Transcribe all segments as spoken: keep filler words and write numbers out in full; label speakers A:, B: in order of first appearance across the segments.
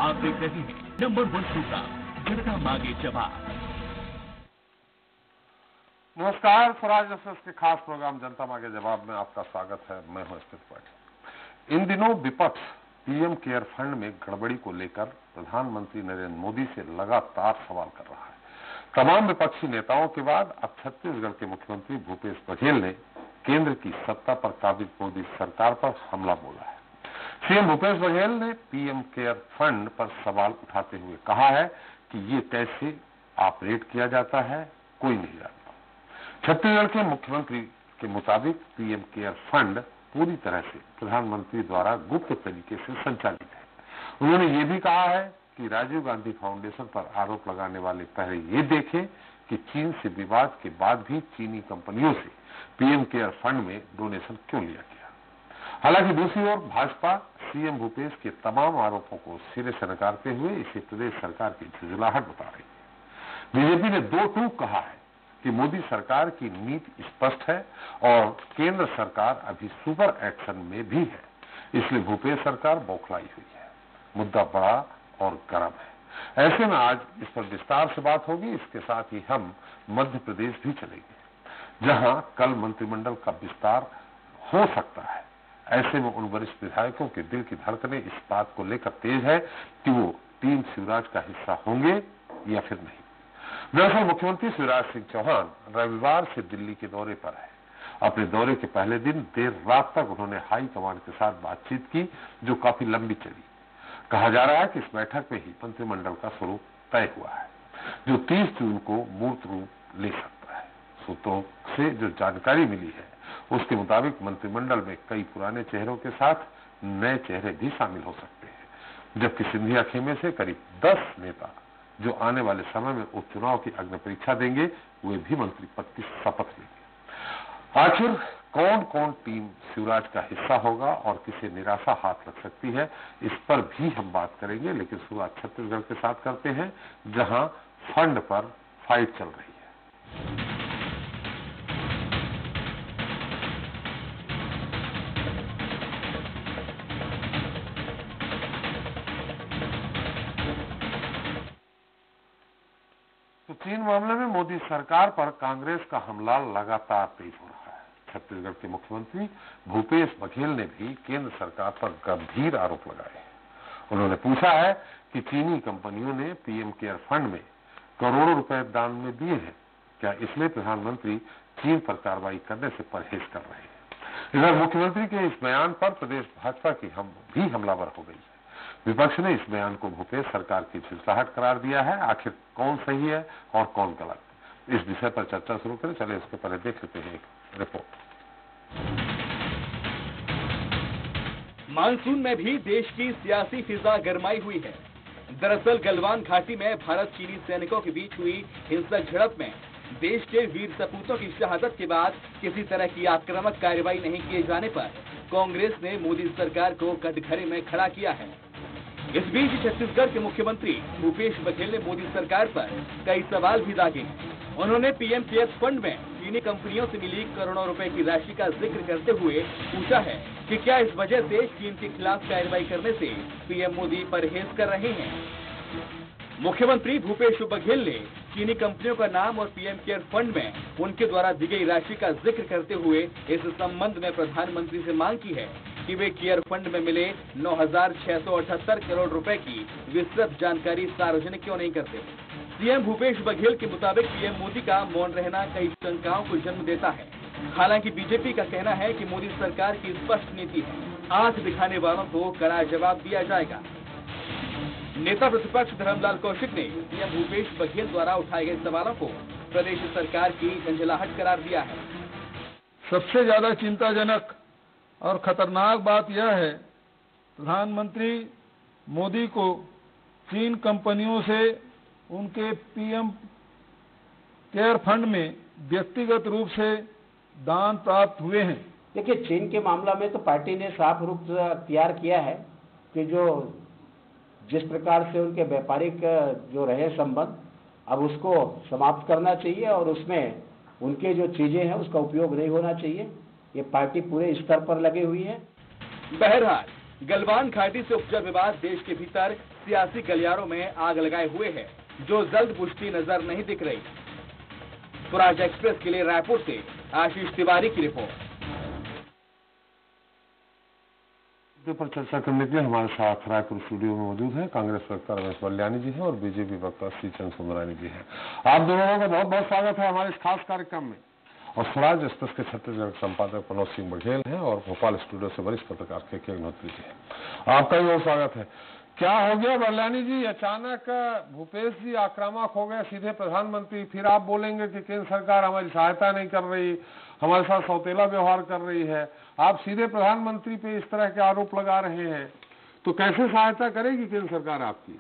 A: आप देख रहे हैं नंबर वन प्रोग्राम जनता मांगे जवाब।
B: नमस्कार, स्वराज एक्सप्रेस के खास प्रोग्राम जनता मांगे जवाब में आपका स्वागत है। मैं हूं स्थित पाटिल। इन दिनों विपक्ष पीएम केयर फंड में गड़बड़ी को लेकर प्रधानमंत्री नरेंद्र मोदी से लगातार सवाल कर रहा है। तमाम विपक्षी नेताओं के बाद अब छत्तीसगढ़ के मुख्यमंत्री भूपेश बघेल ने केंद्र की सत्ता पर काबिज मोदी सरकार पर हमला बोला है। सीएम भूपेश बघेल ने पीएम केयर फंड पर सवाल उठाते हुए कहा है कि ये कैसे ऑपरेट किया जाता है, कोई नहीं जानता। छत्तीसगढ़ के मुख्यमंत्री के मुताबिक पीएम केयर फंड पूरी तरह से प्रधानमंत्री द्वारा गुप्त तरीके से संचालित है। उन्होंने ये भी कहा है कि राजीव गांधी फाउंडेशन पर आरोप लगाने वाले पहले ये देखें कि चीन से विवाद के बाद भी चीनी कंपनियों से पीएम केयर फंड में डोनेशन क्यों लिया गया। हालांकि दूसरी ओर भाजपा सीएम भूपेश के तमाम आरोपों को सिरे से नकारते हुए इसे प्रदेश सरकार की झुंझलाहट बता रही है। बीजेपी ने दो टूक कहा है कि मोदी सरकार की नीति स्पष्ट है और केंद्र सरकार अभी सुपर एक्शन में भी है, इसलिए भूपेश सरकार बौखलाई हुई है। मुद्दा बड़ा और गर्म है। ऐसे में आज इस पर विस्तार से बात होगी। इसके साथ ही हम मध्य प्रदेश भी चलेंगे, जहां कल मंत्रिमंडल का विस्तार हो सकता है। ऐसे में उन वरिष्ठ विधायकों के दिल की धड़कनें इस बात को लेकर तेज है कि वो टीम शिवराज का हिस्सा होंगे या फिर नहीं। दरअसल मुख्यमंत्री शिवराज सिंह चौहान रविवार से दिल्ली के दौरे पर है। अपने दौरे के पहले दिन देर रात तक उन्होंने हाई कमान के साथ बातचीत की, जो काफी लंबी चली। कहा जा रहा है कि इस बैठक में ही मंत्रिमंडल का स्वरूप तय हुआ है, जो तीस जून को मूर्त रूप ले सकता है। सूत्रों से जो जानकारी मिली है उसके मुताबिक मंत्रिमंडल में कई पुराने चेहरों के साथ नए चेहरे भी शामिल हो सकते हैं, जबकि सिंधिया खेमे से करीब दस नेता जो आने वाले समय में उपचुनाव की अग्नि परीक्षा देंगे, वे भी मंत्री पद की शपथ लेंगे। आखिर कौन कौन टीम शिवराज का हिस्सा होगा और किसे निराशा हाथ लग सकती है, इस पर भी हम बात करेंगे। लेकिन शुरुआत छत्तीसगढ़ के साथ करते हैं, जहां फंड पर फाइट चल रही है। तो चीन मामले में मोदी सरकार पर कांग्रेस का हमला लगातार तेज हो रहा है। छत्तीसगढ़ के मुख्यमंत्री भूपेश बघेल ने भी केंद्र सरकार पर गंभीर आरोप लगाए हैं। उन्होंने पूछा है कि चीनी कंपनियों ने पीएम केयर फंड में करोड़ों रुपए दान में दिए हैं, क्या इसलिए प्रधानमंत्री चीन पर कार्रवाई करने से परहेज कर रहे हैं। इधर मुख्यमंत्री के इस बयान पर प्रदेश भाजपा की हम भी हमलावर हो गई है। विपक्ष ने इस बयान को भूपेश सरकार की झुंझलाहट करार दिया है। आखिर कौन सही है और कौन गलत, इस विषय पर चर्चा शुरू करें। चलिए इसके पहले देख लेते हैं एक रिपोर्ट।
C: मानसून में भी देश की सियासी फिजा गरमाई हुई है। दरअसल गलवान घाटी में भारत चीनी सैनिकों के बीच हुई हिंसक झड़प में देश के वीर सपूतों की शहादत के बाद किसी तरह की आक्रामक कार्रवाई नहीं किए जाने पर कांग्रेस ने मोदी सरकार को कटघरे में खड़ा किया है। इस बीच छत्तीसगढ़ के मुख्यमंत्री भूपेश बघेल ने मोदी सरकार पर कई सवाल भी दागे। उन्होंने पीएम केयर्स फंड में चीनी कंपनियों से मिली करोड़ों रुपए की राशि का जिक्र करते हुए पूछा है कि क्या इस वजह से चीन के खिलाफ कार्रवाई करने से पीएम मोदी परहेज कर रहे हैं। मुख्यमंत्री भूपेश बघेल ने चीनी कंपनियों का नाम और पीएम केयर फंड में उनके द्वारा दी गई राशि का जिक्र करते हुए इस संबंध में प्रधानमंत्री से मांग की है कि वे केयर फंड में मिले नौ हजार छह सौ अठहत्तर करोड़ रुपए की विस्तृत जानकारी सार्वजनिक क्यों नहीं करते। सीएम भूपेश बघेल के मुताबिक पीएम मोदी का मौन रहना कई शंकाओं को जन्म देता है। हालांकि बीजेपी का कहना है कि मोदी सरकार की स्पष्ट नीति है, आंख दिखाने वालों को कड़ा जवाब दिया जाएगा। नेता प्रतिपक्ष धर्मलाल कौशिक ने सीएम भूपेश बघेल द्वारा उठाए गए सवालों को प्रदेश सरकार की झंझलाहट करार दिया है।
D: सबसे ज्यादा चिंताजनक और खतरनाक बात यह है, प्रधानमंत्री मोदी को चीन कंपनियों से उनके पीएम केयर फंड में व्यक्तिगत रूप से दान प्राप्त हुए हैं।
E: देखिए, चीन के मामला में तो पार्टी ने साफ रूप से अख्तियार किया है कि जो जिस प्रकार से उनके व्यापारिक जो रहे संबंध, अब उसको समाप्त करना चाहिए और उसमें उनके जो चीजें हैं उसका उपयोग नहीं होना चाहिए। ये पार्टी पूरे स्तर पर लगी हुई है।
C: बहरहाल गलवान घाटी से उपजा विवाद देश के भीतर सियासी गलियारों में आग लगाए हुए है, जो जल्द बुझती नजर नहीं दिख रही। स्वराज एक्सप्रेस के लिए रायपुर से आशीष तिवारी की रिपोर्ट।
B: पर चर्चा करने के लिए हमारे साथ रायपुर स्टूडियो में मौजूद हैं कांग्रेस वक्ता रमेश बल्यानी जी हैं और बीजेपी वक्ता श्रीचंद सुंदरानी जी हैं। आप दोनों का बहुत बहुत स्वागत है हमारे इस खास कार्यक्रम में। और स्वराज एक्सप्रेस के छत्तीसगढ़ संपादक मनोज सिंह बघेल हैं और भोपाल स्टूडियो से वरिष्ठ पत्रकार के के अग्निहोत्री जी हैं। आपका भी बहुत स्वागत है। क्या हो गया बल्यानी जी, अचानक भूपेश जी आक्रामक हो गए, सीधे प्रधानमंत्री, फिर आप बोलेंगे कि केंद्र सरकार हमारी सहायता नहीं कर रही, हमारे साथ सौतेला व्यवहार कर रही है। आप सीधे प्रधानमंत्री पे इस तरह के आरोप लगा रहे हैं, तो कैसे सहायता करेगी केंद्र सरकार आपकी?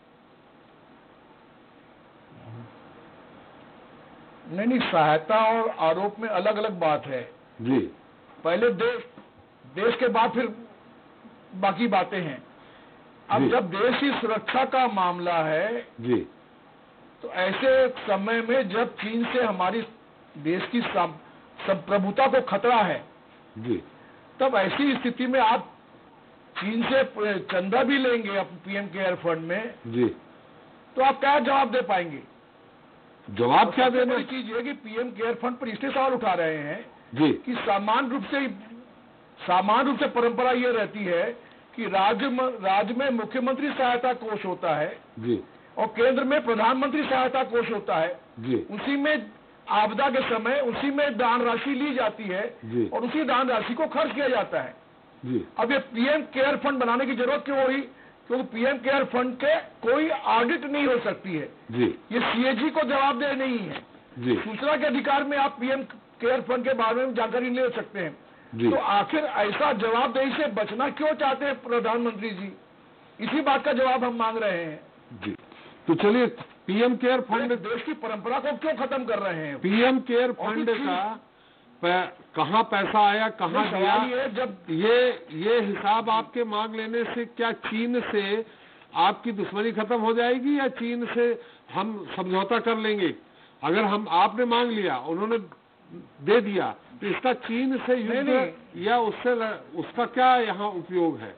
D: नहीं नहीं, सहायता और आरोप में अलग अलग बात है
B: जी।
D: पहले देश देश के बाद फिर बाकी बातें हैं। अब जब देश की सुरक्षा का मामला है
B: जी,
D: तो ऐसे समय में जब चीन से हमारी देश की संप्रभुता को खतरा है
B: जी,
D: तब ऐसी स्थिति में आप चीन से चंदा भी लेंगे पीएम केयर फंड में
B: जी,
D: तो आप क्या जवाब दे पाएंगे?
B: जवाब क्या देना?
D: बड़ी चीज ये कि पीएम केयर फंड पर इसलिए सवाल उठा रहे हैं
B: जी
D: कि सामान्य रूप से सामान्य रूप से परंपरा ये रहती है कि राज्य राज्य में मुख्यमंत्री सहायता कोष होता है
B: जी,
D: और केंद्र में प्रधानमंत्री सहायता कोष होता है
B: जी,
D: उसी में आपदा के समय उसी में दान राशि ली जाती है
B: जी,
D: और उसी दान राशि को खर्च किया जाता है
B: जी।
D: अब ये पीएम केयर फंड बनाने की जरूरत क्यों हुई? क्योंकि पीएम केयर फंड के कोई ऑडिट नहीं हो सकती है
B: जी,
D: ये सीएजी को जवाबदेह नहीं है
B: जी,
D: सूचना के अधिकार में आप पीएम केयर फंड के बारे में जानकारी ले सकते हैं।
B: जी।
D: तो आखिर ऐसा जवाबदेही से बचना क्यों चाहते हैं प्रधानमंत्री जी? इसी बात का जवाब हम मांग रहे हैं
B: जी। तो चलिए, पीएम केयर फंड,
D: देश की परंपरा को क्यों खत्म कर रहे हैं?
B: पीएम केयर फंड का कहाँ पैसा आया, कहाँ दिया,
D: ये जब
B: ये ये हिसाब आपके मांग लेने से क्या चीन से आपकी दुश्मनी खत्म हो जाएगी या चीन से हम समझौता कर लेंगे? अगर हम आपने मांग लिया, उन्होंने दे दिया, तो इसका चीन से युद्ध या उससे उसका क्या यहाँ उपयोग है?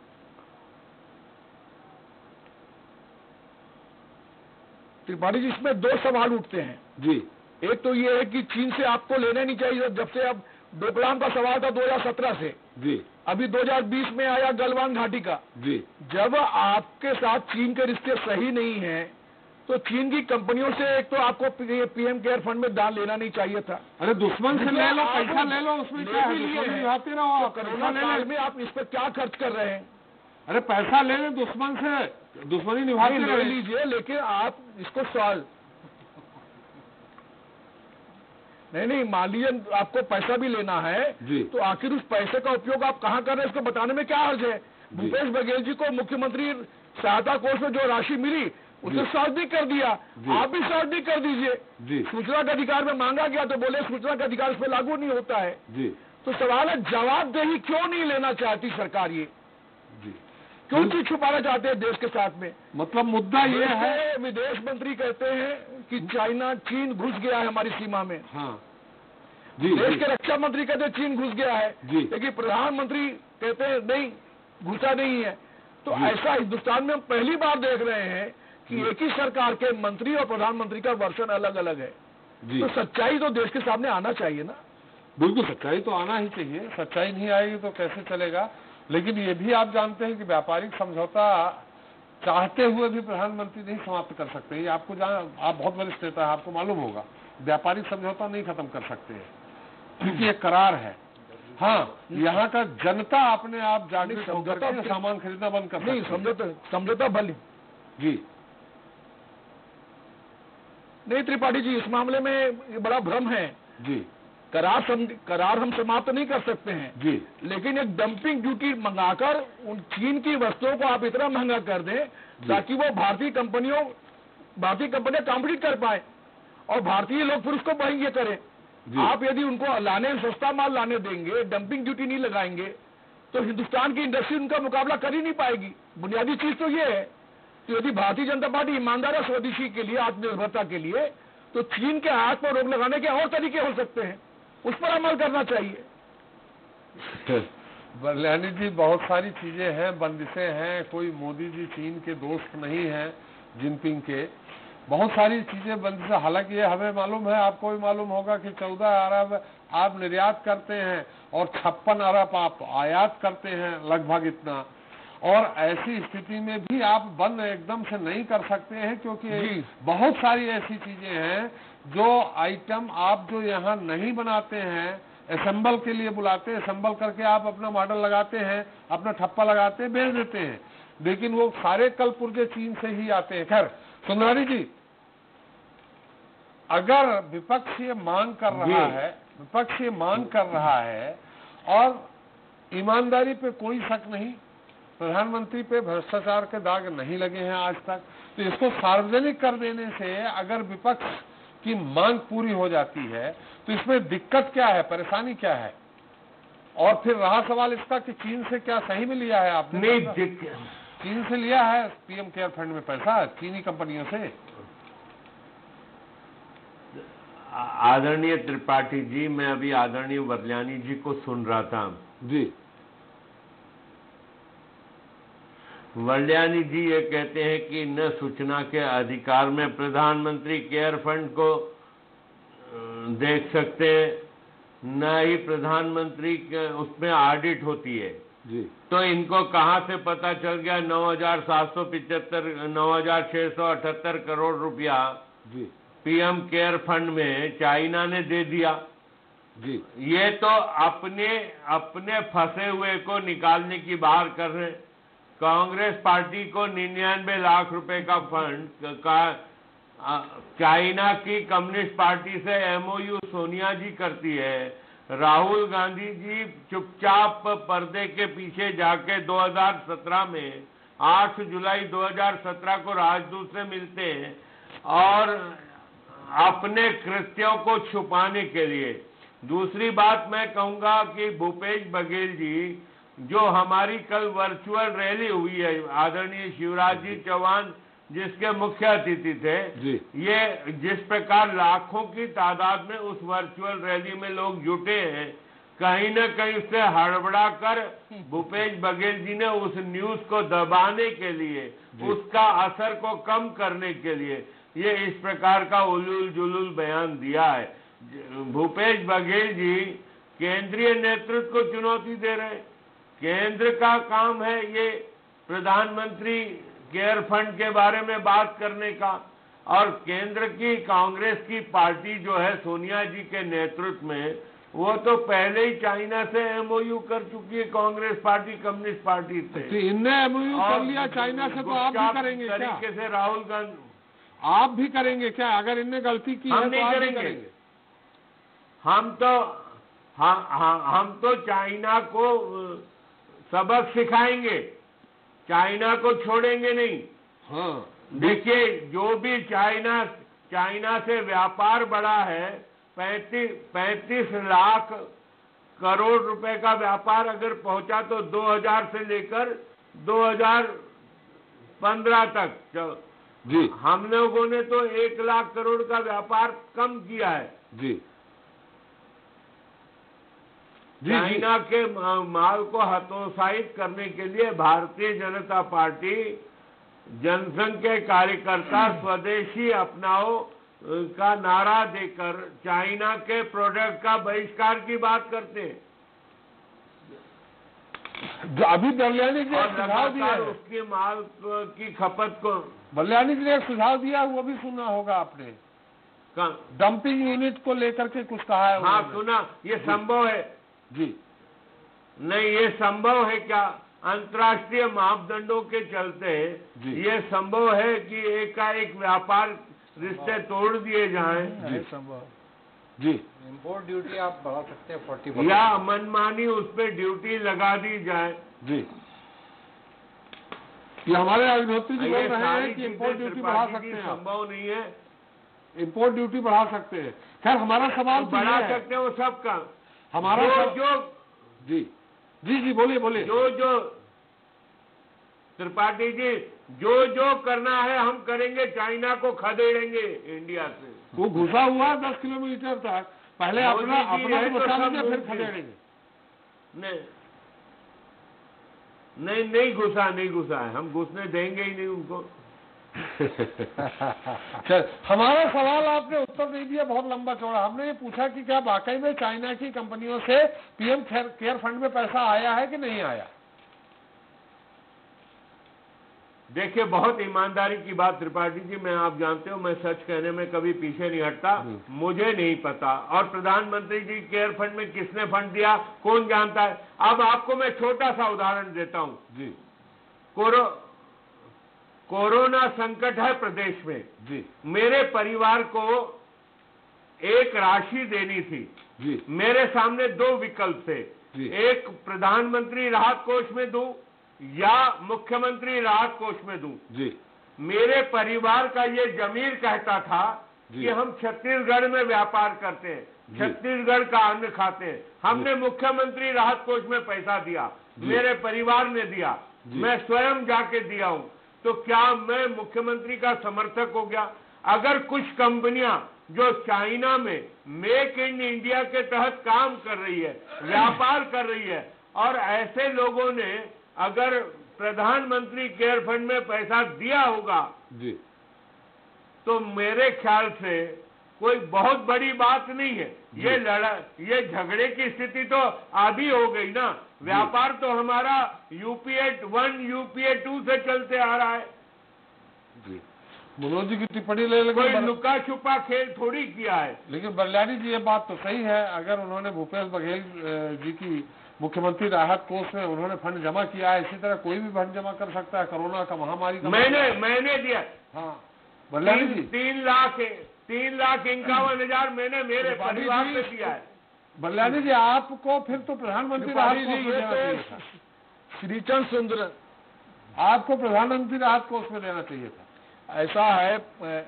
D: त्रिपाठी जी, इसमें दो सवाल उठते हैं
B: जी।
D: एक तो ये है कि चीन से आपको लेना नहीं चाहिए, जब से अब डोकलाम का सवाल था दो हज़ार सत्रह से,
B: जी,
D: अभी दो हज़ार बीस में आया गलवान घाटी का।
B: जी।
D: जब आपके साथ चीन के रिश्ते सही नहीं हैं, तो चीन की कंपनियों से एक तो आपको पीएम केयर फंड में दान लेना नहीं चाहिए था।
B: अरे दुश्मन से ले लो, पैसा ले लो, उसमें
D: ले
B: क्या है?
D: भी लिए
B: दुश्मनी
D: हैं।
B: निभाते रहो आप,
D: तो
B: पैसा
D: कोरोना
B: ले
D: काल
B: लें।
D: में आप इस पर क्या खर्च कर रहे हैं?
B: अरे पैसा ले लें दुश्मन से, दुश्मनी निभाते
D: नहीं, ले
B: रहे।
D: लीजिए, लेकिन आप इसको सवाल नहीं नहीं मान लीजिए आपको पैसा भी लेना है
B: जी।
D: तो आखिर उस पैसे का उपयोग आप कहाँ कर रहे हैं इसको बताने में क्या हर्ज है? भूपेश बघेल जी को मुख्यमंत्री सहायता कोष में जो राशि मिली उसे सार्वजनिक कर दिया, आप भी सार्वजनिक कर दीजिए।
B: जी।
D: सूचना के अधिकार में मांगा गया तो बोले सूचना का अधिकार इस पर लागू नहीं होता है।
B: जी,
D: तो सवाल है, जवाबदेही क्यों नहीं लेना चाहती सरकार? ये
B: जी,
D: क्यों चीज छुपाना चाहते हैं देश के साथ में?
B: मतलब मुद्दा ये है,
D: विदेश मंत्री कहते हैं कि चाइना चीन घुस गया है हमारी सीमा में।
B: हाँ जी,
D: देश
B: जी,
D: के रक्षा मंत्री कहते हैं चीन घुस गया है,
B: जी।
D: लेकिन प्रधानमंत्री कहते हैं नहीं, घुसा नहीं है। तो ऐसा हिंदुस्तान में हम पहली बार देख रहे हैं कि एक ही सरकार के मंत्री और प्रधानमंत्री का वर्षन अलग अलग है।
B: जी।
D: तो सच्चाई तो देश के सामने आना चाहिए ना।
B: बिल्कुल, सच्चाई तो आना ही चाहिए। सच्चाई नहीं आएगी तो कैसे चलेगा? लेकिन ये भी आप जानते हैं कि व्यापारिक समझौता चाहते हुए भी प्रधानमंत्री नहीं समाप्त कर सकते। ये आपको जान, आप बहुत वरिष्ठ नेता है, आपको मालूम होगा, व्यापारिक समझौता नहीं खत्म कर सकते हैं क्योंकि ये करार है। हाँ, यहाँ का जनता अपने आप जागरूक होकर के सामान खरीदना बंद कर
D: नहीं,
B: सकती है।
D: समझौता समझौता भले
B: जी,
D: नहीं त्रिपाठी जी, इस मामले में ये बड़ा भ्रम है।
B: जी,
D: करार सम, करार हम समाप्त नहीं कर सकते हैं,
B: जी,
D: लेकिन एक डंपिंग ड्यूटी मंगाकर उन चीन की वस्तुओं को आप इतना महंगा कर दें ताकि वो भारतीय कंपनियों भारतीय कंपनियां कॉम्पिटिट कर पाए और भारतीय लोग फिर उसको महंगे करें। आप यदि उनको लाने सस्ता माल लाने देंगे, डंपिंग ड्यूटी नहीं लगाएंगे, तो हिंदुस्तान की इंडस्ट्री उनका मुकाबला कर ही नहीं पाएगी। बुनियादी चीज तो ये है। तो यदि भारतीय जनता पार्टी ईमानदार है स्वदेशी के लिए, आत्मनिर्भरता के लिए, तो चीन के हाथ पर रोक लगाने के और तरीके हो सकते हैं, उस पर अमल करना चाहिए।
B: बलियानी जी, बहुत सारी चीजें हैं, बंदिशें हैं। कोई मोदी जी चीन के दोस्त नहीं हैं, जिनपिंग के। बहुत सारी चीजें बंदिशें, हालांकि ये हमें मालूम है, आपको भी मालूम होगा कि चौदह अरब आप निर्यात करते हैं और छप्पन अरब आप आयात करते हैं, लगभग इतना। और ऐसी स्थिति में भी आप बंद एकदम से नहीं कर सकते हैं, क्योंकि बहुत सारी ऐसी चीजें हैं जो आइटम आप जो यहाँ नहीं बनाते हैं, असेंबल के लिए बुलाते हैं, असेंबल करके आप अपना मॉडल लगाते हैं, अपना ठप्पा लगाते हैं, बेच देते हैं, लेकिन वो सारे कल पुर्जे चीन से ही आते हैं। खैर सुंदरानी जी, अगर विपक्ष ये मांग कर रहा है, विपक्ष ये मांग कर रहा है और ईमानदारी पे कोई शक नहीं, प्रधानमंत्री पे भ्रष्टाचार के दाग नहीं लगे हैं आज तक, तो इसको सार्वजनिक कर देने से अगर विपक्ष की मांग पूरी हो जाती है तो इसमें दिक्कत क्या है, परेशानी क्या है? और फिर रहा सवाल इसका कि चीन से क्या सही में लिया है आपने?
F: नहीं,
B: चीन से लिया है पीएम केयर फंड में पैसा, चीनी कंपनियों से।
F: आदरणीय त्रिपाठी जी, मैं अभी आदरणीय बलियानी जी को सुन रहा था
B: जी।
F: बलियानी जी ये कहते हैं कि न सूचना के अधिकार में प्रधानमंत्री केयर फंड को देख सकते हैं, न ही प्रधानमंत्री के उसमें ऑडिट होती है
B: जी।
F: तो इनको कहां से पता चल गया नौ हजार सात सौ पिचहत्तर नौ हजार छह सौ अठहत्तर करोड़ रुपया
B: जी
F: पीएम केयर फंड में चाइना ने दे दिया?
B: जी।
F: ये तो अपने अपने फंसे हुए को निकालने की बात कर रहे हैं। कांग्रेस पार्टी को निन्यानवे लाख रुपए का फंड का चाइना की कम्युनिस्ट पार्टी से एमओयू सोनिया जी करती है। राहुल गांधी जी चुपचाप पर्दे के पीछे जाके दो हज़ार सत्रह में आठ जुलाई दो हज़ार सत्रह को राजदूत से मिलते हैं और अपने कृत्यों को छुपाने के लिए। दूसरी बात मैं कहूंगा कि भूपेश बघेल जी, जो हमारी कल वर्चुअल रैली हुई है, आदरणीय शिवराज जी चौहान जिसके मुख्य अतिथि थे
B: जी।
F: ये जिस प्रकार लाखों की तादाद में उस वर्चुअल रैली में लोग जुटे हैं, कहीं न कहीं उससे हड़बड़ा कर भूपेश बघेल जी ने उस न्यूज को दबाने के लिए, उसका असर को कम करने के लिए ये इस प्रकार का उलूल जुलूल बयान दिया है। भूपेश बघेल जी केंद्रीय नेतृत्व को चुनौती दे रहे हैं। केंद्र का काम है ये प्रधानमंत्री केयर फंड के बारे में बात करने का, और केंद्र की कांग्रेस की पार्टी जो है सोनिया जी के नेतृत्व में, वो तो पहले ही चाइना से एमओयू कर चुकी है कांग्रेस पार्टी कम्युनिस्ट पार्टी से।
B: तो इनने एमओयू कर लिया चाइना से, तो आप भी करेंगे क्या?
F: तरीके से राहुल गांधी
B: आप भी करेंगे क्या? अगर इनने गलती की
F: हम
B: है
F: नहीं
B: तो आप
F: करेंगे।
B: भी करेंगे।
F: हम तो हाँ हाँ हम तो चाइना को सबक सिखाएंगे, चाइना को छोड़ेंगे नहीं।
B: हाँ
F: देखिए, जो भी चाइना चाइना से व्यापार बढ़ा है, पैंतीस पैंतीस लाख करोड़ रुपए का व्यापार अगर पहुंचा तो दो हज़ार से लेकर दो हज़ार पंद्रह तक
B: जी।
F: हम लोगों ने तो एक लाख करोड़ का व्यापार कम किया है।
B: जी जी
F: चाइना के माल को हतोत्साहित करने के लिए भारतीय जनता पार्टी जनसंघ के कार्यकर्ता स्वदेशी अपनाओ का नारा देकर चाइना के प्रोडक्ट का बहिष्कार की बात करते हैं।
B: अभी बलियानी जी
F: और
B: एक सुझाव दिया
F: लगातार
B: है,
F: उसके माल की खपत को
B: बलियानी जी ने एक सुझाव दिया, वो भी सुना होगा आपने, डंपिंग यूनिट को लेकर के कुछ कहा है
F: हाँ
B: उन्होंने।
F: सुना। ये संभव है?
B: जी
F: नहीं, ये संभव है क्या? अंतर्राष्ट्रीय मापदंडों के चलते
B: जी।
F: ये संभव है कि एकाएक व्यापार रिश्ते तोड़ दिए जाएं?
B: जी संभव जी।
G: इम्पोर्ट ड्यूटी आप बढ़ा सकते हैं फोर्टी
F: या मनमानी उस पर ड्यूटी लगा दी जाए?
B: जी ये हमारे अग्निहोत्री जी बोल
F: ये
B: रहे
F: सारी
B: हैं कि
F: चीजें
B: इम्पोर्ट ड्यूटी बढ़ा
F: त्रिपाठी
B: सकते
F: जी
B: हैं आप।
F: संभव नहीं है।
B: इम्पोर्ट ड्यूटी बढ़ा सकते हैं। खैर हमारा सवाल तो
F: बढ़ा
B: ये है,
F: सकते हैं वो सबका।
B: हमारा
F: जो
B: सब-
F: जो
B: जी जी जी बोलिए बोलिए।
F: जो जो त्रिपाठी जी जो जो करना है हम करेंगे, चाइना को खदेड़ेंगे इंडिया से।
B: वो घुसा हुआ है दस किलोमीटर तक, पहले
F: मोदी
B: अपना
F: जी
B: अपना
F: है
B: तो
F: तो
B: बचा
F: सब
B: लीजिए, फिर
F: मुमकिन।
B: खदेड़ेंगे।
F: नहीं, नहीं नहीं घुसा नहीं घुसा है, हम घुसने देंगे ही नहीं उनको।
B: चल, हमारा सवाल आपने उत्तर नहीं दिया, बहुत लंबा चौड़ा। हमने ये पूछा कि क्या वाकई में चाइना की कंपनियों से पीएम केयर फंड में पैसा आया है कि नहीं आया?
F: देखिए, बहुत ईमानदारी की बात त्रिपाठी जी, मैं आप जानते हो मैं सच कहने में कभी पीछे नहीं हटता, मुझे नहीं पता। और प्रधानमंत्री जी केयर फंड में किसने फंड दिया कौन जानता है। अब आपको मैं छोटा सा उदाहरण देता हूं
B: जी।
F: कोरो कोरोना संकट है प्रदेश में
B: जी।
F: मेरे परिवार को एक राशि देनी थी
B: जी।
F: मेरे सामने दो विकल्प थे,
B: जी।
F: एक प्रधानमंत्री राहत कोष में दूं या मुख्यमंत्री राहत कोष में दूं।
B: जी।
F: मेरे परिवार का ये जमीर कहता था कि हम छत्तीसगढ़ में व्यापार करते हैं, छत्तीसगढ़ का अन्न खाते हैं, हमने मुख्यमंत्री राहत कोष में पैसा दिया, मेरे परिवार ने दिया, मैं स्वयं जाके दिया हूं, तो क्या मैं मुख्यमंत्री का समर्थक हो गया? अगर कुछ कंपनियां जो चाइना में मेक इन इंडिया के तहत काम कर रही है, व्यापार कर रही है, और ऐसे लोगों ने अगर प्रधानमंत्री केयर फंड में पैसा दिया होगा
B: जी,
F: तो मेरे ख्याल से कोई बहुत बड़ी बात नहीं है। ये लड़ा ये झगड़े की स्थिति तो आधी हो गई ना। व्यापार तो हमारा यूपीए वन यूपीए टू से चलते आ रहा है
B: जी। मनोज जी की टिप्पणी ले
F: कोई
B: लेकिन
F: लुका छुपा खेल थोड़ी किया है।
B: लेकिन बरलानी जी ये बात तो सही है, अगर उन्होंने भूपेश बघेल जी की मुख्यमंत्री राहत कोष में उन्होंने फंड जमा किया है, इसी तरह कोई भी फंड जमा कर सकता है। कोरोना का महामारी का
F: मैंने मैंने दिया
B: हाँ बरलानी जी,
F: तीन लाख तीन लाख इक्यावन हजार मैंने मेरे परिवार में दिया है।
B: बरलानी जी आपको फिर तो प्रधानमंत्री राहत कोष में देना चाहिए था।
D: श्रीचंद सुंदर,
B: आपको प्रधानमंत्री राहत कोष में देना चाहिए था।
D: ऐसा है,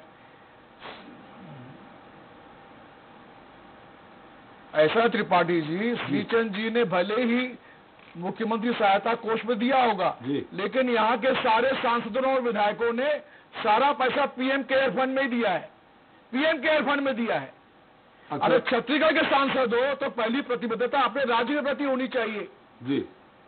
D: ऐसा त्रिपाठी जी, श्रीचंद जी ने भले ही मुख्यमंत्री सहायता कोष में दिया होगा, लेकिन यहाँ के सारे सांसदों और विधायकों ने सारा पैसा पीएम केयर फंड में ही दिया है, पीएम केयर फंड में दिया है।
B: अच्छा।
D: अगर छत्तीसगढ़ के सांसद हो तो पहली प्रतिबद्धता अपने राज्य के प्रति होनी चाहिए
B: जी।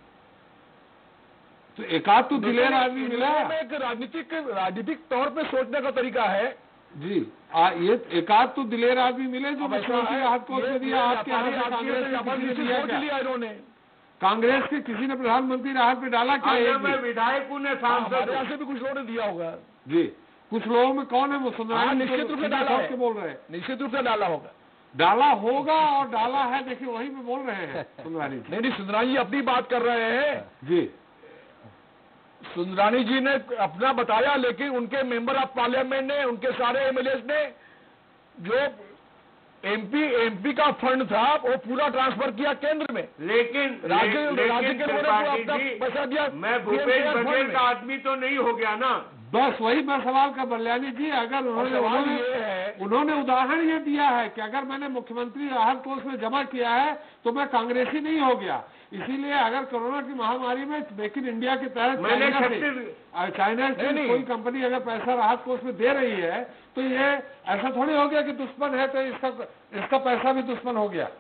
B: तो एकाध तो दिलेर आदमी मिला
D: में एक राजनीतिक राजनीतिक तौर पे सोचने का तरीका है
B: जी। आ, ये एकाध तो दिलेर आदमी मिले जो मुख्यमंत्री राहत कोष में दिया। आपके यहाँ से कांग्रेस ने किसी ने दिया क्या?
D: इन्होंने
B: कांग्रेस के किसी ने प्रधानमंत्री राहत में डाला क्या?
F: मैं विधायकों ने सांसद
D: से भी कुछ लोगों ने दिया होगा
B: जी। कुछ लोगों में कौन है वो सुन रहे हैं?
D: निश्चित रूप से डाला है,
B: बोल रहे हैं
D: निश्चित रूप से डाला होगा,
B: डाला होगा और डाला है। देखिए वही पे बोल रहे हैं सुंदरानी जी।
D: नहीं नहीं, सुंदरानी जी अपनी बात कर रहे हैं
B: जी।
D: सुंदरानी जी ने अपना बताया, लेकिन उनके मेंबर ऑफ पार्लियामेंट ने, उनके सारे एमएलए ने जो एमपी एमपी का फंड था वो पूरा ट्रांसफर किया केंद्र में,
F: लेकिन
D: राज्य
F: लेकिन
D: राज्य के लोगों ने अपना पैसा दिया।
F: मैं भूपेश बघेल का आदमी तो नहीं हो गया ना।
B: बस वही मैं सवाल का बरलानी जी, अगर उन्होंने उन्होंने
D: ये है
B: उन्होंने उदाहरण ये दिया है कि अगर मैंने मुख्यमंत्री राहत कोष में जमा किया है तो मैं कांग्रेसी नहीं हो गया। इसीलिए अगर कोरोना की महामारी में मेक इन इंडिया के तहत
F: मैंने
B: चाइना से चाइना से कोई कंपनी अगर पैसा राहत कोष में दे रही है तो ये ऐसा थोड़ी हो गया कि दुश्मन है तो इसका इसका पैसा भी दुश्मन हो गया।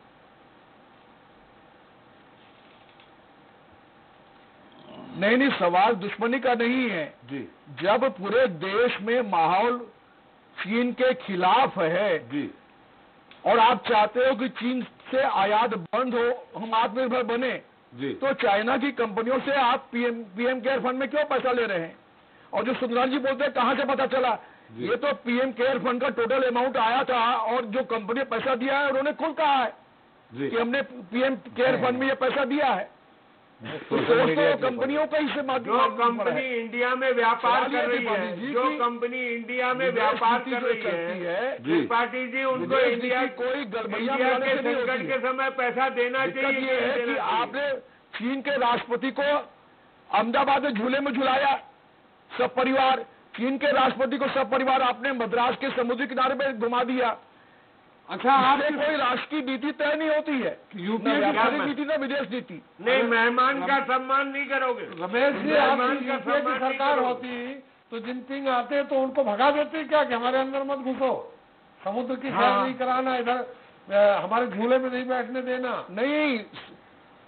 D: नहीं नहीं, सवाल दुश्मनी का नहीं है
B: जी।
D: जब पूरे देश में माहौल चीन के खिलाफ है
B: जी
D: और आप चाहते हो कि चीन से आयात बंद हो, हम आत्मनिर्भर बने,
B: जी,
D: तो चाइना की कंपनियों से आप पीएम पीएम केयर फंड में क्यों पैसा ले रहे हैं? और जो सुंदरान जी बोलते हैं कहां से पता चला, ये तो पीएम केयर फंड का टोटल अमाउंट आया था और जो कंपनी ने पैसा दिया है उन्होंने खुद कहा है
B: जी।
D: कि हमने पीएम केयर फंड में ये पैसा दिया है। तो दोस्तों कंपनियों का इससे
F: जो कंपनी इंडिया में व्यापार कर रही है, जो कंपनी इंडिया में व्यापार कर रही है, त्रिपाठी जी उनको इंडिया
D: कोई गड़बड़ियां
F: इंडिया के संकट के समय पैसा देना चाहिए।
D: ये है कि आपने चीन के राष्ट्रपति को अहमदाबाद में झूले में झुलाया सब परिवार, चीन के राष्ट्रपति को सब परिवार आपने मद्रास के समुद्री किनारे पे घुमा दिया। अच्छा, आपसे कोई राष्ट्र की नीति तय नहीं होती है, यूपीए की नीति ना विदेश नीति।
F: नहीं, मेहमान का सम्मान नहीं करोगे
B: रमेश जी।
F: मेहमान
B: आपकी
F: का
B: यूपीए की सरकार होती तो जिनपिंग आते तो उनको भगा देते क्या कि हमारे अंदर मत घुसो, समुद्र की सैर नहीं कराना, इधर हमारे झूले में नहीं बैठने देना।
D: नहीं,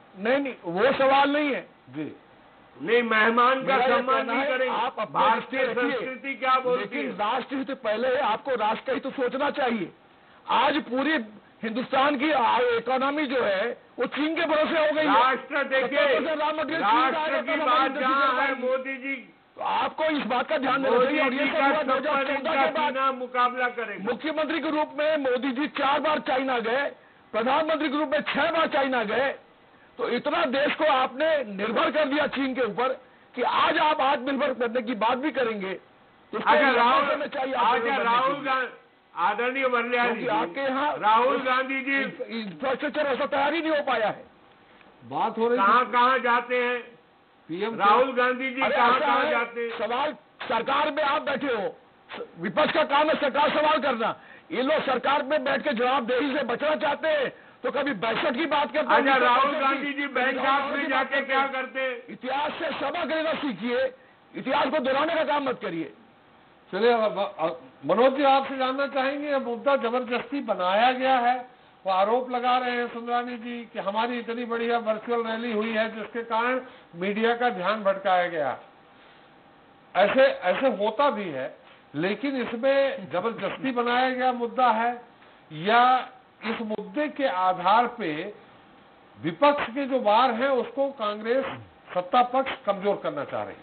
D: नहीं नहीं वो सवाल नहीं है
B: जी
F: नहीं, मेहमान का
D: मेरा ये
F: सम्मान
D: कहना
F: नहीं
D: है,
F: करेंगे।
D: आप अपने
F: भारतीय
D: रिश्ते रखिए,
F: संस्कृति क्या बोलती
D: लेकिन
F: है?
D: राष्ट्र हित पहले है, आपको राष्ट्र का ही तो सोचना चाहिए। आज पूरी हिंदुस्तान की इकोनॉमी जो है वो चीन के भरोसे हो गई है।
F: राष्ट्र देखिए,
D: रॉ मटेरियल चीन का
F: राष्ट्र
D: आएगा
F: की
D: तब
F: बात
D: हमारी
F: जहाँ है,
D: इंडस्ट्री
F: मोदी जी
D: तो आपको इस बात का ध्यान देना चाहिए। और
F: मोदी
D: ये
F: जी
D: सब
F: का
D: हुआ दो हजार
F: संपन्न
D: चौदह
F: इनका
D: के बाद
F: सीना मुकाबला करेगा।
D: मुख्यमंत्री के रूप में मोदी जी चार बार चाइना गए, प्रधानमंत्री के रूप में छह बार चाइना गए। तो इतना देश को आपने निर्भर कर दिया चीन के ऊपर कि आज आप आत्मनिर्भर करने की बात भी करेंगे तो उसको
F: अच्छा
D: लंबा
F: राहुल
D: समय चाहिए
F: अच्छा
D: आत्मनिर्भर करने
F: राहुल
D: के लिए।
F: गांधी, आदरणीय बल्लियाल
D: क्योंकि आपके यहाँ
F: जी, राहुल गांधी जी
D: इंफ्रास्ट्रक्चर ऐसा तैयार ही नहीं हो पाया है।
G: बात हो रही
F: कहाँ कहाँ जाते हैं?
G: पीएम
F: राहुल गांधी जी
D: अरे
F: कहाँ
D: ऐसा
F: कहाँ
D: है,
F: जाते हैं?
D: सवाल सरकार में आप बैठे हो, विपक्ष का काम है सरकार सवाल करना। ये लोग सरकार में बैठ के जवाबदेही से बचना चाहते हैं तो कभी बैसठ की बात करते हैं।
F: अच्छा
D: उनसे
F: राहुल
D: बैसठ की,
F: गांधी जी
D: कभी
F: बैंकॉक
D: राहुल
F: में
D: की
F: जाके
D: बात
F: क्या
D: करते हैं।
F: करते?
D: इतिहास से सबक लेना सीखिए, इतिहास को दोहराने का काम मत करिए।
G: चलिए अब- अब- मनोज जी आपसे जानना चाहेंगे, ये मुद्दा जबरदस्ती बनाया गया है। वो आरोप लगा रहे हैं सुंदरानी जी कि हमारी इतनी बढ़िया वर्चुअल रैली हुई है जिसके कारण मीडिया का ध्यान भटकाया गया। ऐसे ऐसे होता भी है, लेकिन इसमें जबरदस्ती बनाया गया मुद्दा है या इस मुद्दे के आधार पे विपक्ष के जो वार है उसको कांग्रेस सत्ता पक्ष कमजोर करना चाह रही है?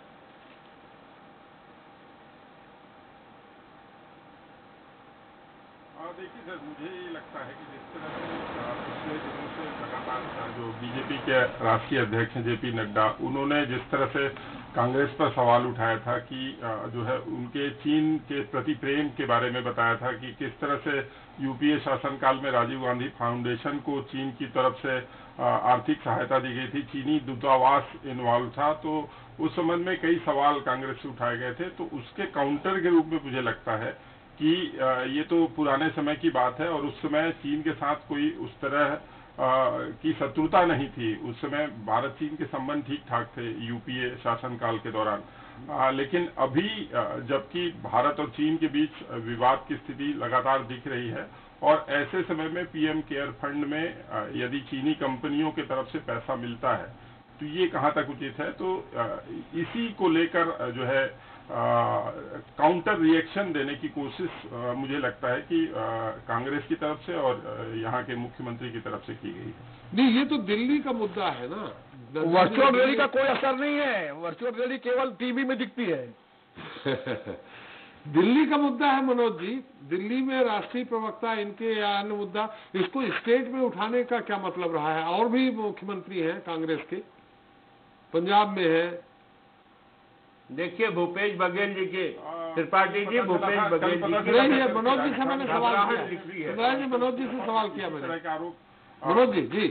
H: देखिए सर, मुझे ये लगता है कि जिस तरह से अ, पिछले दिनों से लगातार अ, जो बीजेपी के राष्ट्रीय अध्यक्ष हैं जेपी नड्डा, उन्होंने जिस तरह से कांग्रेस पर सवाल उठाया था कि अ, जो है उनके चीन के प्रति प्रेम के बारे में बताया था कि किस तरह से यूपीए शासनकाल में राजीव गांधी फाउंडेशन को चीन की तरफ से अ, आर्थिक सहायता दी गई थी, चीनी दूतावास इन्वॉल्व था, तो उस संबंध में कई सवाल कांग्रेस से उठाए गए थे। तो उसके काउंटर के रूप में मुझे लगता है कि ये तो पुराने समय की बात है और उस समय चीन के साथ कोई उस तरह की शत्रुता नहीं थी। उस समय भारत चीन के संबंध ठीक ठाक थे यूपीए शासनकाल के दौरान। आ, लेकिन अभी जबकि भारत और चीन के बीच विवाद की स्थिति लगातार दिख रही है और ऐसे समय में पीएम केयर फंड में यदि चीनी कंपनियों की तरफ से पैसा मिलता है तो ये कहाँ तक उचित है। तो इसी को लेकर जो है काउंटर रिएक्शन देने की कोशिश आ, मुझे लगता है कि आ, कांग्रेस की तरफ से और आ, यहाँ के मुख्यमंत्री की तरफ से की गई है।
G: नहीं, ये तो दिल्ली का मुद्दा है ना।
D: वर्चुअल रैली का कोई असर नहीं है, वर्चुअल रैली केवल टीवी में दिखती है।
G: दिल्ली का मुद्दा है मनोज जी। दिल्ली में राष्ट्रीय प्रवक्ता इनके या अन्य मुद्दा, इसको स्टेट में उठाने का क्या मतलब रहा है? और भी मुख्यमंत्री हैं कांग्रेस के, पंजाब में है।
F: देखिए भूपेश बघेल जी के, त्रिपाठी जी, भूपेश बघेल जी की
G: नहीं है मनोज जी से मैंने सवाल
F: घबराहट दिख रही
G: किया
F: है।
G: जी, मनोज जी से सवाल किया मैंने।
H: तरह के आरोप
G: मनोज जी जी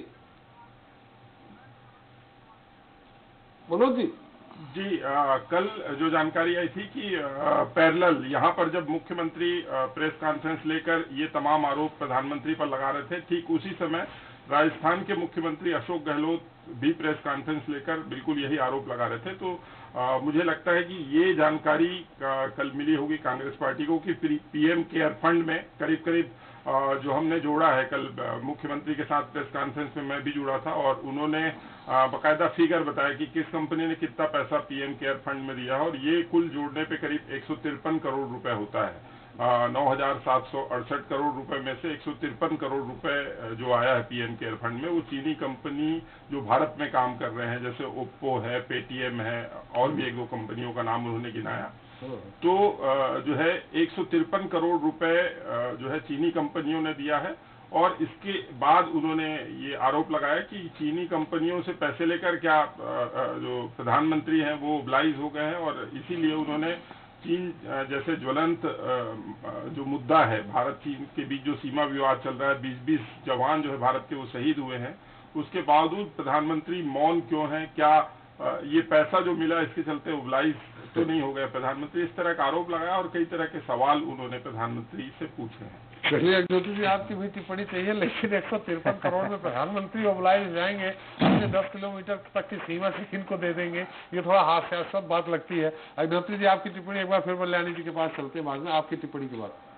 G: मनोज जी
H: जी आ, कल जो जानकारी आई थी कि पैरेलल यहाँ पर जब मुख्यमंत्री आ, प्रेस कॉन्फ्रेंस लेकर ये तमाम आरोप प्रधानमंत्री पर लगा रहे थे, ठीक उसी समय राजस्थान के मुख्यमंत्री अशोक गहलोत भी प्रेस कॉन्फ्रेंस लेकर बिल्कुल यही आरोप लगा रहे थे। तो आ, मुझे लगता है कि ये जानकारी आ, कल मिली होगी कांग्रेस पार्टी को कि पीएम केयर फंड में करीब करीब आ, जो हमने जोड़ा है, कल मुख्यमंत्री के साथ प्रेस कॉन्फ्रेंस में मैं भी जुड़ा था और उन्होंने बाकायदा फिगर बताया कि किस कंपनी ने कितना पैसा पीएम केयर फंड में दिया है और ये कुल जोड़ने पे करीब एक सौ तिरपन करोड़ रुपए होता है। नौ हजार सात सौ अड़सठ करोड़ रुपए में से एक सौ तिरपन करोड़ रुपए जो आया है पीएम केयर फंड में, वो चीनी कंपनी जो भारत में काम कर रहे हैं, जैसे ओप्पो है, पेटीएम है, और भी एक दो कंपनियों का नाम उन्होंने गिनाया। तो जो है एक सौ तिरपन करोड़ रुपए जो है चीनी कंपनियों ने दिया है और इसके बाद उन्होंने ये आरोप लगाया कि चीनी कंपनियों से पैसे लेकर क्या जो प्रधानमंत्री हैं वो ओब्लाइज हो गए हैं और इसीलिए उन्होंने चीन जैसे ज्वलंत जो मुद्दा है, भारत चीन के बीच जो सीमा विवाद चल रहा है, बीस बीस जवान जो है भारत के वो शहीद हुए हैं, उसके बावजूद प्रधानमंत्री मौन क्यों हैं, क्या ये पैसा जो मिला इसके चलते ओब्लाइज तो नहीं हो गया प्रधानमंत्री, इस तरह का आरोप लगाया और कई तरह के सवाल उन्होंने प्रधानमंत्री से पूछे हैं।
G: चलिए ज्योति जी, आपकी भी टिप्पणी चाहिए, लेकिन एक सौ तिरपन करोड़ में प्रधानमंत्री ओब्लाइज जाएंगे, अपने दस किलोमीटर तक की सीमा से किनको दे देंगे, ये थोड़ा हास्यास्पद बात लगती है। अग्निहोत्री जी, आपकी टिप्पणी एक बार फिर बल्याणी जी के पास चलते हैं, बाद में आपकी टिप्पणी के बाद।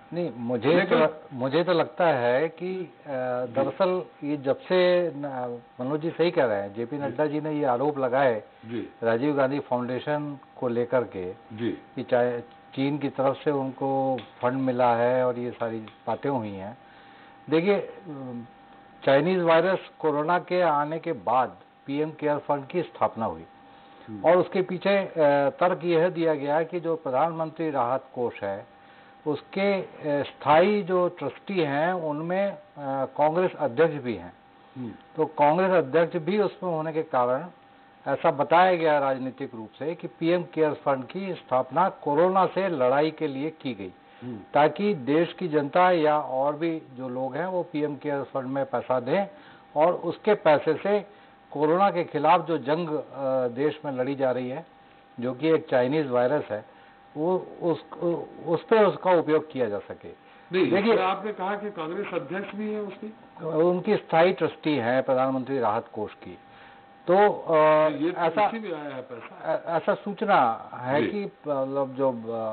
I: नहीं, मुझे तो मुझे तो लगता है कि दरअसल ये जब से मनोज जी सही कह रहे हैं, जेपी नड्डा जी ने ये आरोप लगाए राजीव गांधी फाउंडेशन को लेकर के कि चाहे चीन की तरफ से उनको फंड मिला है और ये सारी बातें हुई हैं। देखिए, चाइनीज वायरस कोरोना के आने के बाद पीएम केयर फंड की स्थापना हुई और उसके पीछे तर्क यह दिया गया कि जो प्रधानमंत्री राहत कोष है उसके स्थायी जो ट्रस्टी हैं उनमें कांग्रेस अध्यक्ष भी हैं, तो कांग्रेस अध्यक्ष भी उसमें होने के कारण ऐसा बताया गया राजनीतिक रूप से कि पीएम केयर फंड की स्थापना कोरोना से लड़ाई के लिए की गई ताकि देश की जनता या और भी जो लोग हैं वो पीएम केयर फंड में पैसा दें और उसके पैसे से कोरोना के खिलाफ जो जंग देश में लड़ी जा रही है जो कि एक चाइनीज वायरस है वो उस उस पर उसका उपयोग किया जा सके।
G: देखिए, आपने कहा कि कांग्रेस अध्यक्ष भी है उसकी,
I: उनकी स्थायी ट्रस्टी है प्रधानमंत्री राहत कोष की, तो आ,
G: ये तो
I: ऐसा
G: भी आया है पैसा,
I: ऐसा सूचना है कि मतलब जो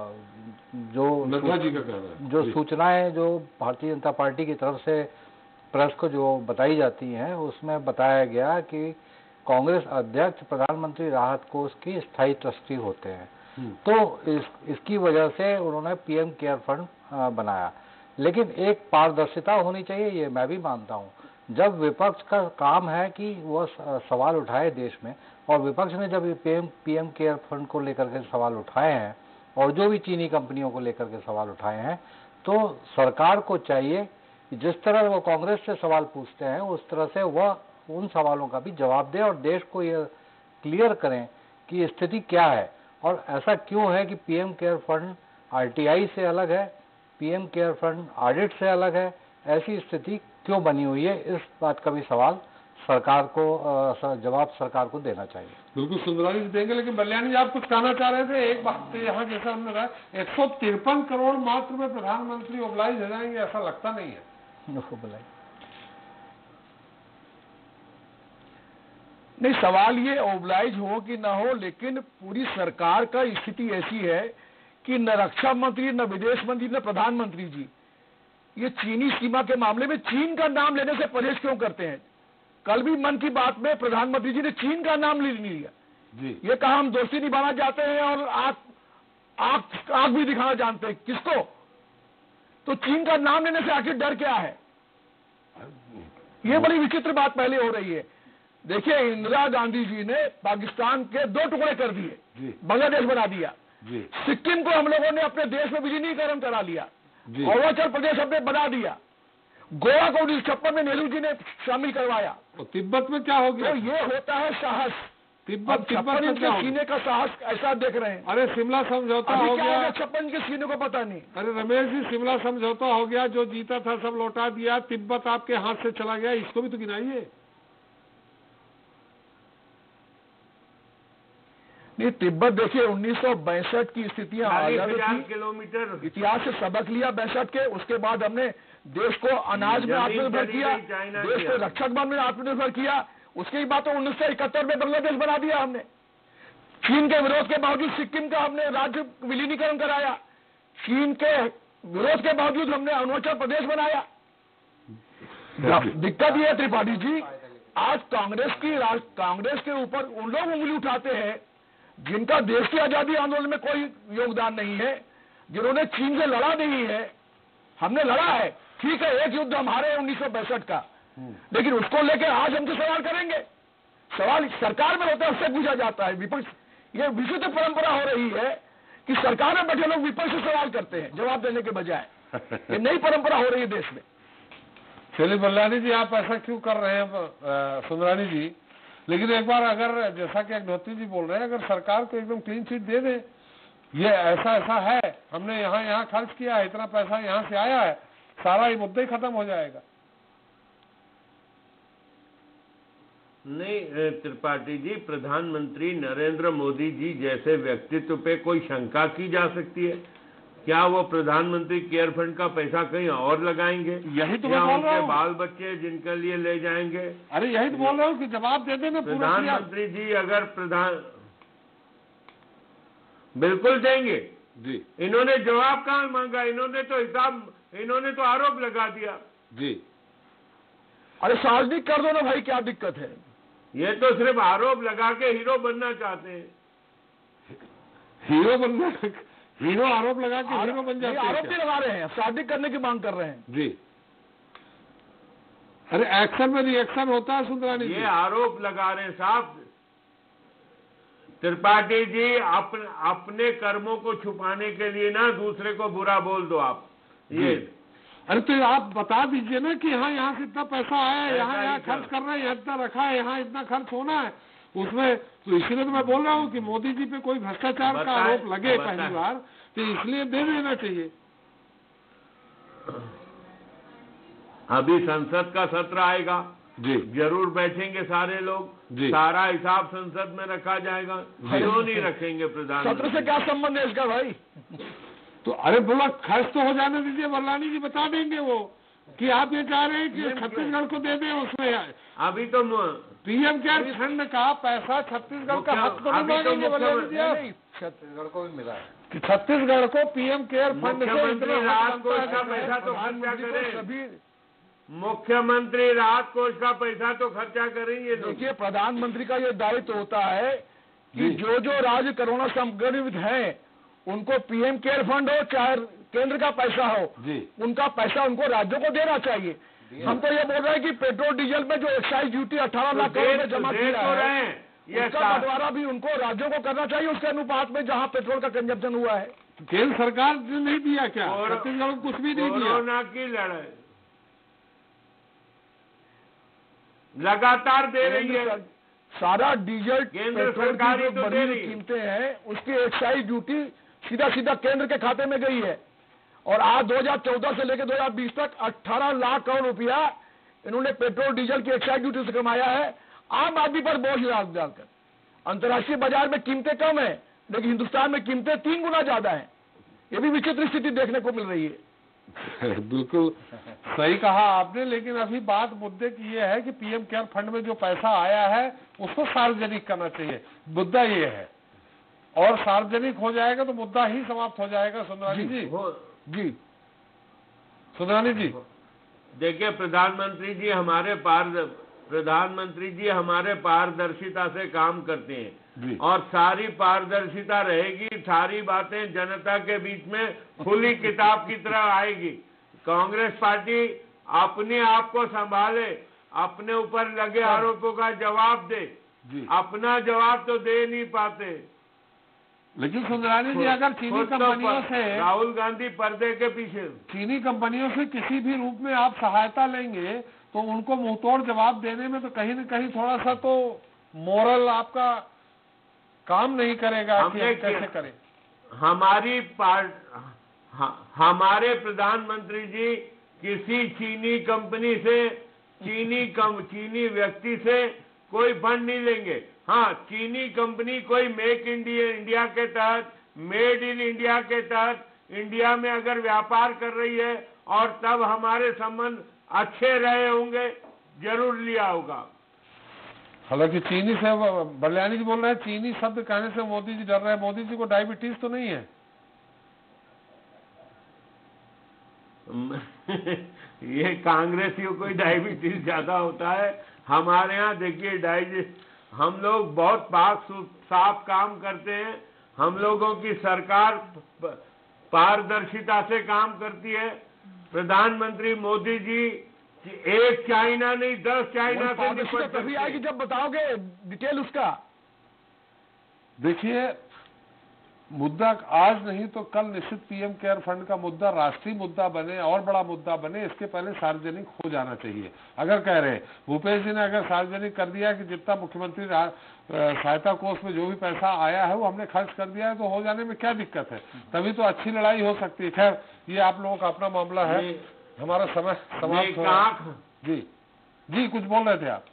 I: जो
G: नड्डा जी का कहना है,
I: जो सूचनाएं जो भारतीय जनता पार्टी की तरफ से प्रेस को जो बताई जाती हैं उसमें बताया गया कि कांग्रेस अध्यक्ष प्रधानमंत्री राहत कोष की स्थायी ट्रस्टी होते हैं, तो इस इसकी वजह से उन्होंने पीएम केयर फंड बनाया। लेकिन एक पारदर्शिता होनी चाहिए, ये मैं भी मानता हूँ। जब विपक्ष का काम है कि वो सवाल उठाए देश में, और विपक्ष ने जब पीएम पीएम केयर फंड को लेकर के सवाल उठाए हैं और जो भी चीनी कंपनियों को लेकर के सवाल उठाए हैं, तो सरकार को चाहिए कि जिस तरह वो कांग्रेस से सवाल पूछते हैं उस तरह से वह उन सवालों का भी जवाब दे और देश को ये क्लियर करें कि स्थिति क्या है और ऐसा क्यों है कि पीएम केयर फंड आरटीआई से अलग है, पीएम केयर फंड ऑडिट से अलग है, ऐसी स्थिति क्यों बनी हुई है, इस बात का भी सवाल सरकार को जवाब सरकार को देना चाहिए।
G: बिल्कुल सुंदरानी जी देंगे, लेकिन बल्यानी जी आप कुछ कहना चाह रहे थे। एक बात तो यहाँ जैसा हमने कहा एक सौ तिरपन करोड़ मात्र में प्रधानमंत्री ओबलाइज हो जाएंगे, ऐसा लगता नहीं है।
J: नहीं, सवाल ये ओबलाइज हो कि ना हो, लेकिन पूरी सरकार का स्थिति ऐसी है कि न रक्षा मंत्री, न विदेश मंत्री, न प्रधानमंत्री जी ये चीनी सीमा के मामले में चीन का नाम लेने से परहेज क्यों करते हैं। कल भी मन की बात में प्रधानमंत्री जी ने चीन का नाम ले लिया जी। ये कहा हम दोस्ती निभाना चाहते हैं और आग आग आग भी दिखाना जानते हैं किसको, तो चीन का नाम लेने से आखिर डर क्या है। ये बड़ी विचित्र बात पहले हो रही है। देखिए, इंदिरा गांधी जी ने पाकिस्तान के दो टुकड़े कर दिए, बांग्लादेश बना दिया, सिक्किम को हम लोगों ने अपने देश में विलीनीकरण करा लिया, अरुणाचल प्रदेश हमने बना दिया, गोवा को उन्नीस छप्पन में नेहरू जी ने शामिल करवाया।
G: तो तिब्बत में क्या हो गया?
J: तो ये होता है साहस।
G: तिब्बत
J: छप्पन इंच के सीने का साहस ऐसा देख रहे हैं।
G: अरे शिमला समझौता हो गया,
J: छप्पन के सीने को पता नहीं।
G: अरे रमेश जी, शिमला समझौता हो गया, जो जीता था सब लौटा दिया, तिब्बत आपके हाथ से चला गया, इसको भी तो गिनाइए।
J: नहीं, तिब्बत देखिए उन्नीस सौ बैसठ की स्थितियां
F: हजार किलोमीटर
J: इतिहास से सबक लिया बैसठ के, उसके बाद हमने देश को अनाज में आत्मनिर्भर किया, देश को रक्षक बल में आत्मनिर्भर किया, उसके बाद तो उन्नीस सौ इकहत्तर में बांग्लादेश बना दिया हमने। चीन के विरोध के बावजूद सिक्किम का हमने राज्य विलीनीकरण कराया, चीन के विरोध के बावजूद हमने अरुणाचल प्रदेश बनाया। दिक्कत यह है त्रिपाठी जी, आज कांग्रेस की कांग्रेस के ऊपर उन लोग उंगली उठाते हैं जिनका देश की आजादी आंदोलन में कोई योगदान नहीं है, जिन्होंने चीन से लड़ा नहीं है। हमने लड़ा है, ठीक है, एक युद्ध हम हारे उन्नीस सौ बैसठ का, लेकिन उसको लेकर आज हम तो सवाल करेंगे। सवाल सरकार में होता है, उससे पूछा जाता है। विपक्ष, ये विचित्र परंपरा हो रही है कि सरकार में बैठे लोग विपक्ष से सवाल करते हैं जवाब देने के बजाय। ये नई परंपरा हो रही है देश में।
G: चलिए बल्लानी जी, आप ऐसा क्यों कर रहे हैं सुंदरानी जी? लेकिन एक बार अगर जैसा कि अग्निहोत्री जी बोल रहे हैं, अगर सरकार को एकदम क्लीन चिट दे दे, ये ऐसा ऐसा है, हमने यहाँ यहाँ खर्च किया है, इतना पैसा यहाँ से आया है, सारा ये मुद्दा ही खत्म हो जाएगा।
F: नहीं त्रिपाठी जी, प्रधानमंत्री नरेंद्र मोदी जी जैसे व्यक्तित्व पे कोई शंका की जा सकती है? क्या वो प्रधानमंत्री केयर फंड का पैसा कहीं और लगाएंगे?
G: यही तो मैं बोल रहा हूँ।
F: बाल बच्चे जिनके लिए ले जाएंगे?
G: अरे यही तो बोल रहा हूँ कि जवाब दे देना।
F: प्रधानमंत्री जी अगर प्रधान बिल्कुल देंगे, जी, इन्होंने जवाब कहाँ मांगा? इन्होंने तो हिसाब, इन्होंने तो आरोप लगा दिया जी।
J: अरे सार्वजनिक कर दो ना भाई, क्या दिक्कत है?
F: ये तो सिर्फ आरोप लगा के हीरो बनना चाहते हैं।
G: हीरो बनना, हीरो आरोप लगा के हीरो बन जाते हैं।
J: आरोप नहीं लगा रहे हैं, सार्वजनिक करने की मांग कर रहे हैं
G: जी। अरे एक्शन में रिएक्शन होता है सुंदरानी जी।
F: ये आरोप लगा रहे हैं साहब। त्रिपाठी जी, अपने अपने कर्मों को छुपाने के लिए ना दूसरे को बुरा बोल दो आप। ये
G: अरे तो आप बता दीजिए ना कि हाँ यहाँ से इतना पैसा आया है, यहाँ यहाँ खर्च कर रहे हैं, यहाँ इतना रखा है, यहाँ इतना खर्च होना है उसमें। तो इसीलिए तो मैं बोल रहा हूँ कि मोदी जी पे कोई भ्रष्टाचार का आरोप लगे पहली बार, तो इसलिए दे देना चाहिए।
F: अभी संसद का सत्र आएगा
G: जी,
F: जरूर बैठेंगे सारे लोग जी, सारा हिसाब संसद में रखा जाएगा। क्यों नहीं रखेंगे प्रधानमंत्री?
J: सत्र से क्या संबंध है इसका भाई?
G: तो अरे बोला खर्च तो हो जाने दीजिए, बरलानी जी बता देंगे वो कि आप ये चाह रहे हैं कि छत्तीसगढ़ को दे दें। उसमें अभी तो पीएम केयर फंड का पैसा छत्तीसगढ़ का हक तो नहीं मांगेंगे बरलानी जी आप?
I: छत्तीसगढ़ को भी मिला है
G: कि छत्तीसगढ़ को पीएम केयर फंड से
F: मुख्यमंत्री राहत कोष का पैसा तो खर्चा करें, मुख्यमंत्री राहत कोष का पैसा तो खर्चा करेंगे।
J: देखिए, प्रधानमंत्री का ये दायित्व होता है कि जो जो राज्य कोरोना संक्रमित हैं उनको पीएम केयर फंड हो चाहे केंद्र का पैसा हो जी, उनका पैसा उनको राज्यों को देना चाहिए। हम तो ये बोल रहे हैं कि पेट्रोल डीजल में जो एक्साइज ड्यूटी अठारह लाख करोड़ रुपए जमा किया है, उसका बंटवारा भी उनको राज्यों को करना चाहिए उसके अनुपात में जहां पेट्रोल का कंजप्शन हुआ है।
G: केंद्र सरकार ने नहीं दिया क्या? छत्तीसगढ़ को कुछ भी नहीं दिया।
F: कोरोना की लड़ाई लगातार दे रही है।
J: सारा डीजल
F: केंद्र
J: पेट्रोल
F: सरकार
J: की जो
F: तो दे
J: बढ़ी
F: रही है।
J: कीमतें हैं उसकी एक्साइज ड्यूटी सीधा सीधा केंद्र के खाते में गई है। और आज दो हज़ार चौदह से लेकर दो हज़ार बीस तक अठारह लाख करोड़ रुपया इन्होंने पेट्रोल डीजल की एक्साइज ड्यूटी से कमाया है, आम आदमी पर बोझ डाल डालकर। अंतर्राष्ट्रीय बाजार में कीमतें कम है लेकिन हिंदुस्तान में कीमतें तीन गुना ज्यादा है। ये भी विचित्र स्थिति देखने को मिल रही है।
G: बिल्कुल सही कहा आपने, लेकिन अभी बात मुद्दे की ये है कि पीएम केयर फंड में जो पैसा आया है उसको सार्वजनिक करना चाहिए, मुद्दा ये है। और सार्वजनिक हो जाएगा तो मुद्दा ही समाप्त हो जाएगा। सुंदरानी जी जी सुंदरानी जी
F: देखिए, प्रधानमंत्री जी हमारे पार प्रधानमंत्री जी हमारे पारदर्शिता से काम करते हैं और सारी पारदर्शिता रहेगी। सारी बातें जनता के बीच में खुली किताब की तरह आएगी। कांग्रेस पार्टी अपने आप को संभाले, अपने ऊपर लगे आरोपों का जवाब दे। अपना जवाब तो दे नहीं पाते।
G: लेकिन सुंदरानी जी, अगर चीनी कंपनियों से
F: राहुल गांधी पर्दे के पीछे
G: चीनी कंपनियों से किसी भी रूप में आप सहायता लेंगे तो उनको मुंहतोड़ जवाब देने में तो कहीं न कहीं थोड़ा सा तो मोरल आपका काम नहीं करेगा कि हम कैसे करें।
F: हमारी पार्ट हमारे प्रधानमंत्री जी किसी चीनी कंपनी से, चीनी कम चीनी व्यक्ति से कोई फंड नहीं लेंगे। हाँ, चीनी कंपनी कोई मेक इंडिया इंडिया के तहत, मेड इन इंडिया के तहत इंडिया में अगर व्यापार कर रही है और तब हमारे संबंध अच्छे रहे होंगे, जरूर लिया होगा।
G: हालांकि चीनी से बरलानी जी बोल रहे हैं चीनी शब्द कहने से मोदी जी डर रहे हैं। मोदी जी को डायबिटीज तो नहीं है?
F: ये कांग्रेसियों को डायबिटीज ज्यादा होता है। हमारे यहाँ देखिए डाइजे हम लोग बहुत पाक साफ काम करते हैं। हम लोगों की सरकार पारदर्शिता से काम करती है। प्रधानमंत्री मोदी जी एक चाइना नहीं दस चाइना से निपट
J: तभी आएगी जब बताओगे डिटेल उसका।
G: देखिए, मुद्दा आज नहीं तो कल निश्चित पीएम केयर फंड का मुद्दा राष्ट्रीय मुद्दा बने और बड़ा मुद्दा बने, इसके पहले सार्वजनिक हो जाना चाहिए। अगर कह रहे हैं भूपेश जी ने अगर सार्वजनिक कर दिया कि जितना मुख्यमंत्री सहायता कोष में जो भी पैसा आया है वो हमने खर्च कर दिया है, तो हो जाने में क्या दिक्कत है? तभी तो अच्छी लड़ाई हो सकती है। खैर, ये आप लोगों का अपना मामला है, हमारा समय समाप्त हो। जी जी कुछ बोल रहे थे आप?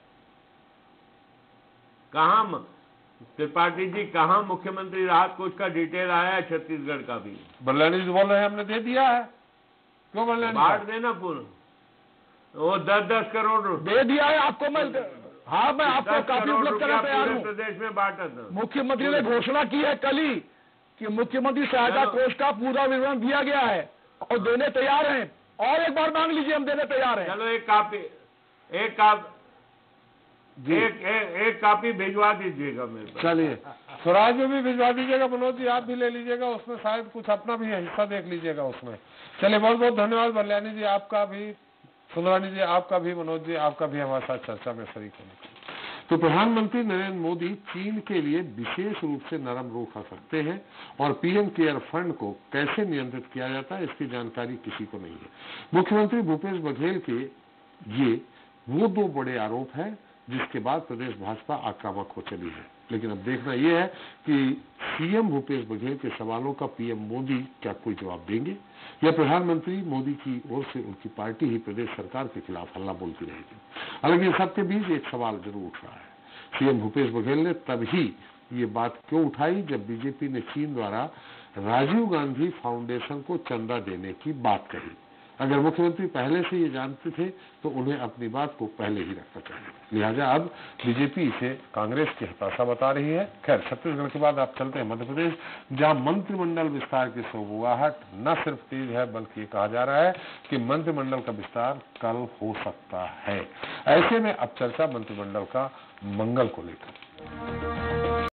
F: कहाँ त्रिपाठी जी, कहाँ मुख्यमंत्री राहत कोष का डिटेल आया है? छत्तीसगढ़ का भी
G: बरलानी जी बोल रहे हैं हमने दे दिया है। क्यों बरलानी?
F: बांट देना पूर्ण, वो दस दस करोड़
J: दे दिया है आपको। मैं हाँ मैं आपको काफी उपलब्ध करना तैयार हूँ।
F: प्रदेश में बांटा था।
J: मुख्यमंत्री ने घोषणा की है कल ही कि मुख्यमंत्री सहायता कोष का पूरा विवरण दिया गया है और देने तैयार हैं। और एक बार मांग लीजिए, हम देने तैयार हैं।
F: चलो एक कापी एक काप एक एक, एक कापी भिजवा दीजिएगा मेरे पास।
G: चलिए स्वराज में भी भिजवा दीजिएगा, मनोज जी आप भी ले लीजिएगा, उसमें शायद कुछ अपना भी हिस्सा देख लीजिएगा उसमें। चलिए बहुत बहुत धन्यवाद बल्यानी जी आपका भी, सुंदरानी जी आपका भी, मनोज जी आपका भी हमारे साथ चर्चा में शरीक होने के लिए।
B: तो प्रधानमंत्री नरेंद्र मोदी चीन के लिए विशेष रूप से नरम रुख आ सकते हैं और पीएम केयर फंड को कैसे नियंत्रित किया जाता है इसकी जानकारी किसी को नहीं है। मुख्यमंत्री भूपेश बघेल के ये वो दो बड़े आरोप हैं जिसके बाद प्रदेश भाजपा आक्रामक हो चली है। लेकिन अब देखना यह है कि सीएम भूपेश बघेल के सवालों का पीएम मोदी क्या कोई जवाब देंगे या प्रधानमंत्री मोदी की ओर से उनकी पार्टी ही प्रदेश सरकार के खिलाफ हल्ला बोलती रहेगी। हालांकि इन सबके बीच एक सवाल जरूर उठ रहा है। सीएम भूपेश बघेल ने तभी ये बात क्यों उठाई जब बीजेपी ने चीन द्वारा राजीव गांधी फाउंडेशन को चंदा देने की बात कही। अगर मुख्यमंत्री पहले से ये जानते थे तो उन्हें अपनी बात को पहले ही रखना चाहिए। लिहाजा अब बीजेपी इसे कांग्रेस की हताशा बता रही है। खैर छत्तीसगढ़ के बाद आप चलते हैं मध्य प्रदेश, जहां मंत्रिमंडल विस्तार की सोगवाहट न सिर्फ तेज है बल्कि कहा जा रहा है कि मंत्रिमंडल का विस्तार कल हो सकता है। ऐसे में अब चर्चा मंत्रिमंडल का मंगल को लेकर।